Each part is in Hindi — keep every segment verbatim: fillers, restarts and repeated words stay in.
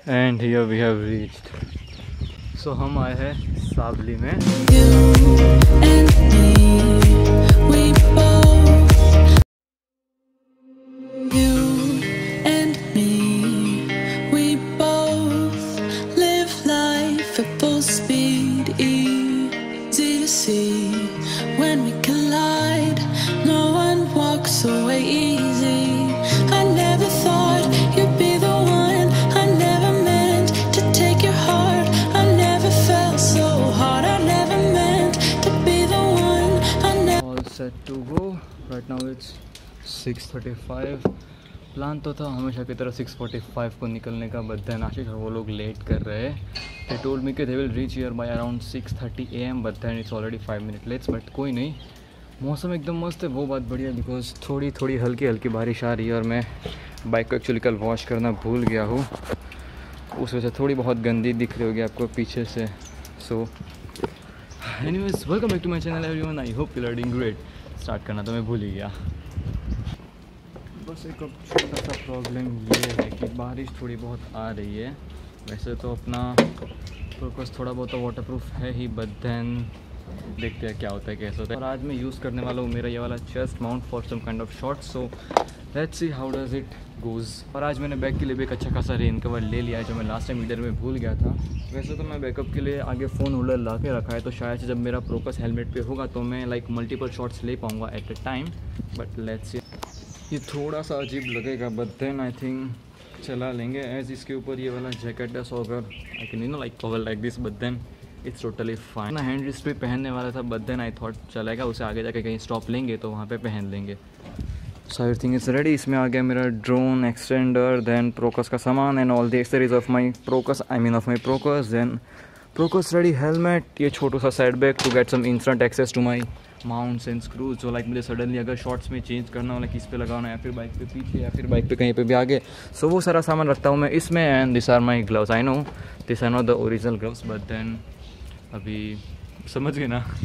And here we have reached. So हम आए हैं सावली में। Set to go. Right now it's six thirty-five. Plan तो था हमेशा की तरह six forty-five को निकलने का, बट देन आशीष और वो लोग लेट कर रहे हैं। They told me कि they will reach here by around six thirty a m but then it's already five minutes late. But कोई नहीं, मौसम एकदम मस्त है, वो बात बढ़िया, बिकॉज थोड़ी थोड़ी हल्की हल्की बारिश आ रही है और मैं बाइक को एक्चुअली कल वॉश करना भूल गया हूँ, उस वजह से थोड़ी बहुत गंदी दिख रही होगी आपको पीछे से। So anyways, welcome back to my channel everyone, I hope you are doing great. Start करना तो मैं भूल ही गया। बस एक छोटा सा प्रॉब्लम ये है कि बारिश थोड़ी बहुत आ रही है। वैसे तो अपना प्रोकस थोड़ा बहुत वाटरप्रूफ है ही, बट देन देखते हैं क्या होता है, कैसा होता है। और आज मैं यूज़ करने वाला हूँ मेरा ये वाला chest mount for some kind of shot. So let's see how does it goes. और आज मैंने बैग के लिए भी एक अच्छा खासा रेन कवर ले लिया है, जो मैं लास्ट टाइम वीडियो में भूल गया था। वैसे तो मैं बैकअप के लिए आगे फ़ोन होल्डर ला के रखा है, तो शायद से जब मेरा प्रोकस हेलमेट पे होगा तो मैं लाइक मल्टीपल शॉट्स ले पाऊँगा at a time, but let's see. ये थोड़ा सा अजीब लगेगा, बट देन आई थिंक चला लेंगे। एज इसके ऊपर ये वाला जैकेट है, सो अगर I can you know like cover like this, but then it's totally fine. मैं हैंड रिस्ट पे पहनने वाला था, बट देन आई थॉट चलेगा, उसे आगे जाके कहीं स्टॉप लेंगे तो वहाँ पे पहन लेंगे। So everything is ready. इसमें आ गया मेरा ड्रोन, एक्सटेंडर, देन प्रोकस का सामान and all the accessories of my Procus, I mean of my Procus, then Procus ready helmet, ये छोटा सा side bag to get some instant access to my mounts and screws. जो लाइक मुझे सडनली अगर शॉर्ट्स में चेंज करना हो, लाइक इस पे लगाना या फिर बाइक पे पीछे या फिर बाइक पे कहीं पे भी आगे, सो वो सारा सामान रखता हूँ मैं इसमें। And this are my gloves. I know this are not the original gloves, but then अभी समझ गए ना।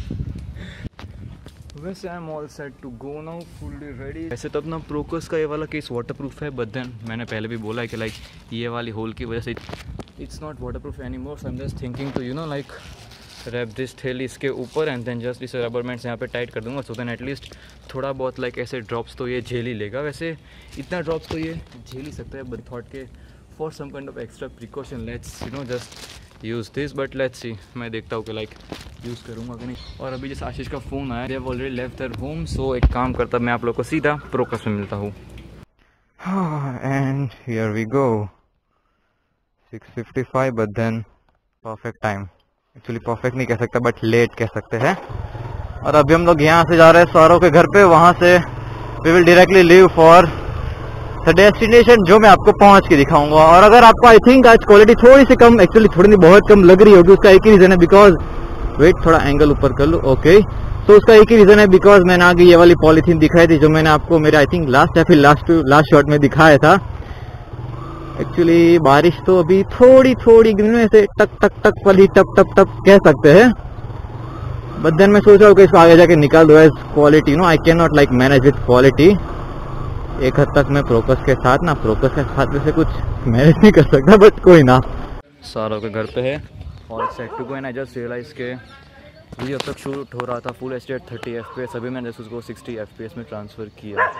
वैसे I am all set to go now, fully ready. वैसे तो अपना प्रोकस का ये वाला केस वाटरप्रूफ है, बट देन मैंने पहले भी बोला है कि लाइक ये वाली होल की वजह से it's not waterproof any more. So I am just thinking to you know like wrap this tail इसके ऊपर एंड देन जस्ट इसे रबर बैंड से यहाँ पे टाइट कर दूंगा, सो देन एटलीस्ट थोड़ा बहुत लाइक ऐसे ड्रॉप्स तो ये झेल ही लेगा। वैसे इतना ड्रॉप्स तो ये झेल ही सकता है, बट थॉट के for some kind of extra precaution let's you know just use this, but let's see. मैं देखता हूँ कि लाइक यूज़ करूँगा कि नहीं। और अभी जैसे आशीष का फ़ोन आया, they have already left their home, so एक काम करता मैं आप लोग को सीधा प्रोकस में मिलता हूँ। And here we go, six fifty five, but then perfect time. Actually perfect नहीं कह सकता, बट लेट कह सकते हैं। और अभी हम लोग यहाँ से जा रहे हैं सौरव के घर पे, वहाँ से we will directly leave for the destination, जो मैं आपको पहुँच के दिखाऊंगा। और अगर आपको आई थिंक आज क्वालिटी थोड़ी सी कम, एक्चुअली थोड़ी नहीं बहुत कम लग रही होगी, उसका एक ही रीज़न है, बिकॉज वेट थोड़ा एंगल ऊपर कर लो, ओके। तो उसका एक ही रीज़न है, बिकॉज मैंने आगे ये वाली पॉलीथीन दिखाई थी, जो मैंने आपको मेरे आई थिंक लास्ट या फिर लास्ट लास्ट शॉट में दिखाया था। एक्चुअली बारिश तो अभी थोड़ी थोड़ी से टक टक टक वाली टप टप टप कह सकते हैं, बट देन मैं सोच रहा हूँ कि इसको आगे जाके निकाल दो edge quality. No I can not like manage with quality. एक हद तक मैं प्रोकस के साथ ना प्रोकस के साथ में से कुछ मैनेज नहीं कर सकता, बट कोई ना। सौरव के घर पे है, all set to go, and I just realise के वीडियो अब तक शूट हो रहा था full H D at thirty F P S, अभी मैंने जस्ट उसको सिक्सटी एफ पी एस में ट्रांसफ़र किया।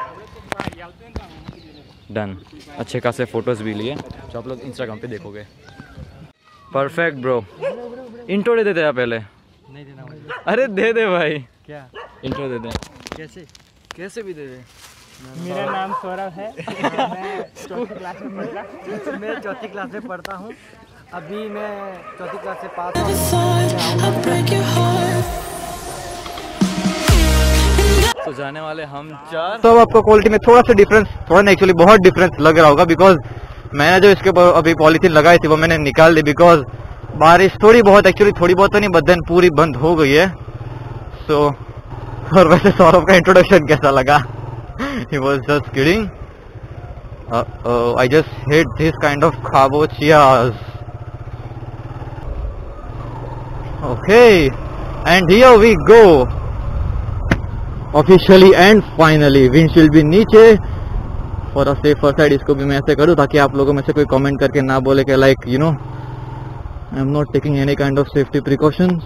डन। अच्छे खासे फ़ोटोज़ भी लिए, जो आप लोग इंस्टाग्राम पे देखोगे। Perfect bro. इंट्रो दे देते हैं पहले। नहीं देना मुझे। अरे दे दे भाई। क्या इंट्रो दे दे? कैसे कैसे भी दे दे। मेरा नाम सौरभ है। मैं चौथी क्लास में पढ़ता मैं चौथी क्लास में पढ़ता हूँ। अभी मैं चौथी क्लास से पास तो जाने वाले हम चार। तो आपको क्वालिटी में थोड़ा सा डिफरेंस, थोड़ा नहीं एक्चुअली बहुत डिफरेंस लग रहा होगा, बिकॉज मैंने जो इसके ऊपर अभी पॉलीथीन लगाई थी वो मैंने निकाल दी, बिकॉज बारिश थोड़ी बहुत एक्चुअली थोड़ी बहुत तो नहीं, बट देन पूरी बंद हो गई है। सो so, और वैसे सौरभ का इंट्रोडक्शन कैसा लगा? He was just kidding. Uh, uh, I just hate this kind of kabochiyas. Okay, and here we go. Officially and finally, windshield भी नीचे, फॉर अ सेफर साइड इसको भी मैं ऐसे करूँ ताकि आप लोगों में से कोई कमेंट करके ना बोले कि like you know I am not taking any kind of safety precautions.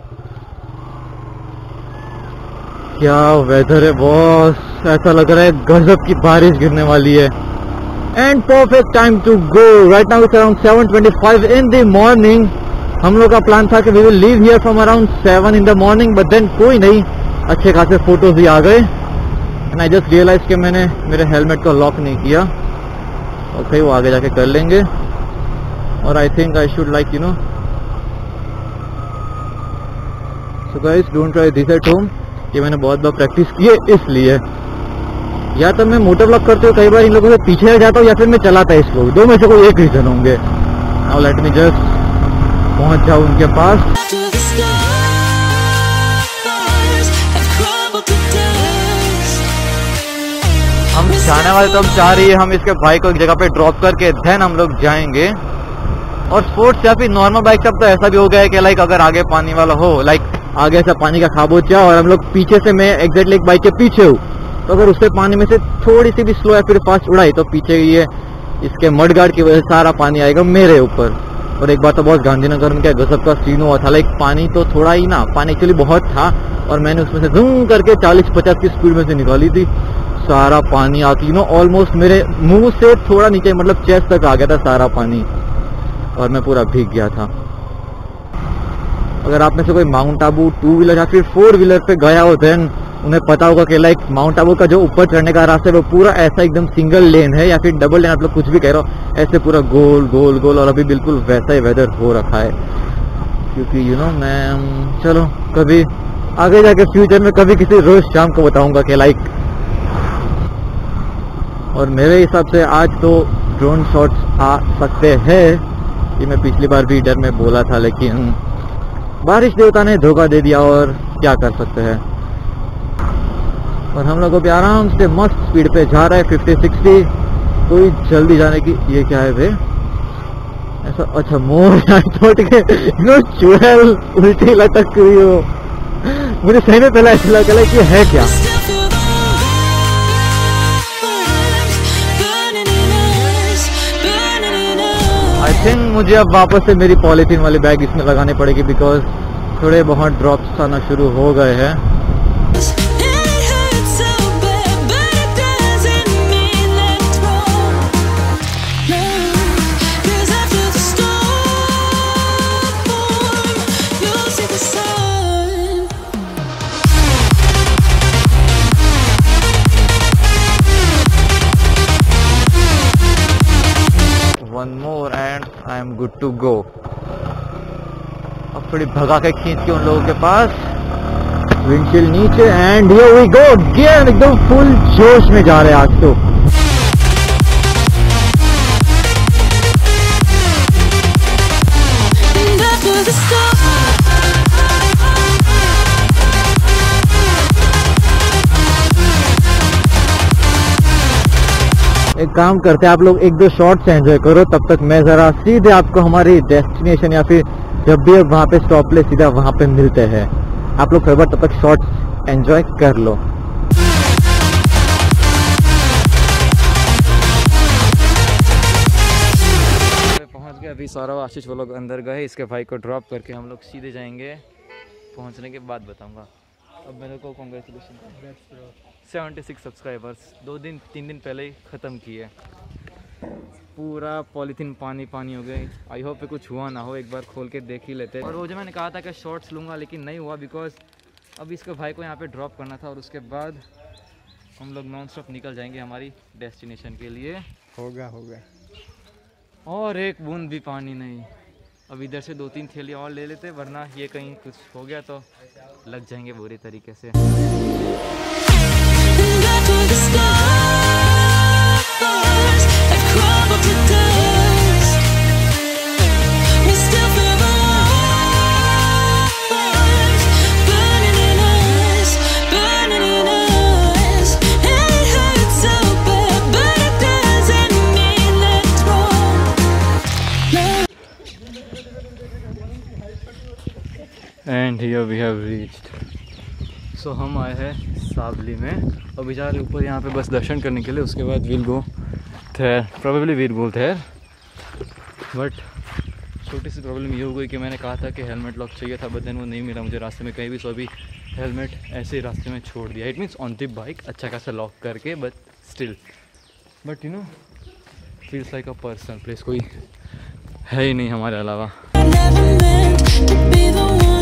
क्या वेदर है बॉस, ऐसा लग रहा है गजब की बारिश गिरने वाली है। And perfect time to go. Right now it's around seven twenty five in the morning. हम लोग का प्लान था कि we will leave here from around seven in the morning, but then कोई नहीं, अच्छे खासे फोटोज भी आ गए। एंड आई जस्ट रियलाइज कि मैंने मेरे हेलमेट को लॉक नहीं किया। ओके, वो आगे जाके कर लेंगे। और I think I should like you know so guys don't try this at home. ये मैंने बहुत बार प्रैक्टिस की है, इसलिए या तो मैं मोटर व्लॉग करते हुए कई बार इन लोगों से पीछे हट जाता हूँ या फिर मैं चलाता इसको, दो में से कोई एक रीजन होंगे। नाउ लेट मी जस्ट पहुंच जाऊं उनके पास। हम जाने वाले तो हम चाह रही है हम इसके भाई को एक जगह पे ड्रॉप करके देन हम लोग जाएंगे। और स्पोर्ट्स या फिर नॉर्मल बाइक सब तो ऐसा भी हो गया है कि लाइक अगर आगे पानी वाला हो, लाइक आगे से पानी का खाबोचा और हम लोग पीछे से, मैं एग्जैक्टली एक बाइक के पीछे हूँ, तो अगर उससे पानी में से थोड़ी सी भी स्लो या फिर फास्ट उड़ाई तो पीछे ये इसके मड गार्ड की वजह से सारा पानी आएगा मेरे ऊपर। और एक बार तो बहुत गांधीनगर में क्या गजब का सीन हुआ था, लाइक पानी तो थोड़ा ही ना, पानी एक्चुअली बहुत था और मैंने उसमें से जूम करके चालीस पचास की स्पीड में से निकाली थी। सारा पानी आके यू नो ऑलमोस्ट मेरे मुंह से थोड़ा नीचे, मतलब चेस्ट तक आ गया था सारा पानी और मैं पूरा भीग गया था। अगर आप में से कोई माउंट आबू टू व्हीलर या फिर फोर व्हीलर पे गया हो देन उन्हें पता होगा कि लाइक माउंट आबू का जो ऊपर चढ़ने का रास्ता है वो पूरा ऐसा एकदम सिंगल लेन है या फिर डबल लेन, आप लोग कुछ भी कह रहे हो, ऐसे पूरा गोल गोल गोल। और अभी बिल्कुल वैसा ही वेदर हो रखा है क्योंकि यू नो मैं चलो कभी आगे जाके फ्यूचर में कभी किसी रोज शाम को बताऊंगा कि लाइक। और मेरे हिसाब से आज तो ड्रोन शॉट्स आ सकते हैं, ये मैं पिछली बार भी डर में बोला था, लेकिन बारिश देवता ने धोखा दे दिया और क्या कर सकते हैं। और हम लोग अभी आराम से मस्त स्पीड पे जा रहे हैं फिफ्टी सिक्सटी, कोई जल्दी जाने की। ये क्या है भाई ऐसा? अच्छा मोर छोट के नो चुड़ैल उल्टी लटक रही हो। मुझे सही में पहले ऐसा लगा कि है क्या। आई थिंक मुझे अब वापस से मेरी पॉलीथीन वाली बैग इसमें लगानी पड़ेगी बिकॉज थोड़े बहुत ड्रॉप्स आना शुरू हो गए हैं। One more and I am good to go। अब थोड़ी भगा के खींच के उन लोगों के पास, विंडशील्ड नीचे and here we go again, एकदम फुल जोश में जा रहे हैं आज तो। एक काम करते हैं, आप लोग एक दो शॉट्स एंजॉय करो, तब तक मैं जरा सीधे आपको हमारी डेस्टिनेशन या फिर जब भी वहाँ पे स्टॉप ले सीधा वहाँ पे मिलते हैं। आप लोग फिर तब तक शॉट्स एंजॉय कर लो। पहुँच गए अभी सौरव आशीष वो लोग अंदर गए, इसके भाई को ड्रॉप करके हम लोग सीधे जाएंगे। पहुँचने के बाद बताऊँगा। अब मेरे को कॉन्ग्रेचुलेशन, सेवेंटी सिक्स सब्सक्राइबर्स दो दिन तीन दिन पहले ही ख़त्म किए। पूरा पॉलीथीन पानी पानी हो गई। आई होप कुछ हुआ ना हो, एक बार खोल के देख ही लेते। और वो जो मैंने कहा था कि शॉर्ट्स लूँगा लेकिन नहीं हुआ बिकॉज अब इसके भाई को यहाँ पे ड्रॉप करना था और उसके बाद हम लोग नॉन स्टॉप निकल जाएंगे हमारी डेस्टिनेशन के लिए। होगा होगा और एक बूंद भी पानी नहीं। अब इधर से दो तीन थैलियाँ और ले लेते, वरना ये कहीं कुछ हो गया तो लग जाएंगे बुरी तरीके से। And here we have reached. So हम आए हैं सावली में, और बेचारे ऊपर यहाँ पे बस दर्शन करने के लिए, उसके बाद will go there, probably will go there. But छोटी सी प्रॉब्लम ये हो गई कि मैंने कहा था कि हेलमेट लॉक चाहिए था, बट देन वो नहीं मिला मुझे रास्ते में कहीं भी, सो अभी हेलमेट ऐसे ही रास्ते में छोड़ दिया। It means on the bike अच्छा खासा लॉक करके, but still, but you know feels like a personal place, कोई है ही नहीं हमारे अलावा।